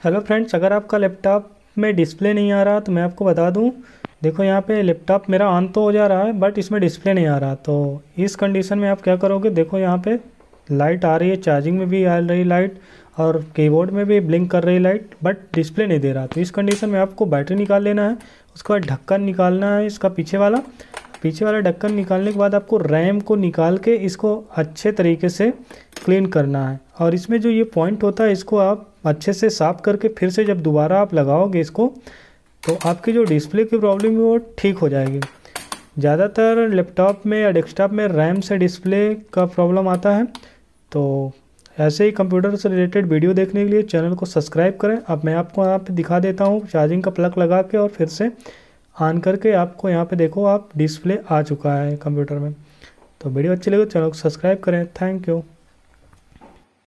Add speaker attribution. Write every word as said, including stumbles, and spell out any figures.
Speaker 1: Hello friends, अगर आपका laptop में डिस्प्ले नहीं आ रहा तो मैं आपको बता दूं। देखो यहाँ पे लैपटॉप मेरा ऑन तो हो जा रहा है बट इसमें डिस्प्ले नहीं आ रहा। तो इस कंडीशन में आप क्या करोगे, देखो यहाँ पे लाइट आ रही है, चार्जिंग में भी आ रही लाइट और कीबोर्ड में भी ब्लिंक कर रही लाइट, बट डिस्प्ले नहीं दे रहा। तो इस कंडीशन में आपको बैटरी निकाल लेना है, उसके बाद ढक्कन निकालना है इसका पीछे वाला। पीछे वाला ढक्कन निकालने के बाद आपको रैम को निकाल के इसको अच्छे तरीके से क्लीन करना है। और इसमें जो ये पॉइंट होता है इसको आप अच्छे से साफ़ करके फिर से जब दोबारा आप लगाओगे इसको, तो आपकी जो डिस्प्ले की प्रॉब्लम है वो ठीक हो जाएगी। ज़्यादातर लैपटॉप में या डेस्कटॉप में रैम से डिस्प्ले का प्रॉब्लम आता है। तो ऐसे ही कंप्यूटर से रिलेटेड वीडियो देखने के लिए चैनल को सब्सक्राइब करें। अब मैं आपको यहाँ पे दिखा देता हूँ चार्जिंग का प्लग लगा के और फिर से ऑन करके। आपको यहाँ पे देखो आप डिस्प्ले आ चुका है कंप्यूटर में। तो वीडियो अच्छी लगे तो चैनल को सब्सक्राइब करें। Thank you.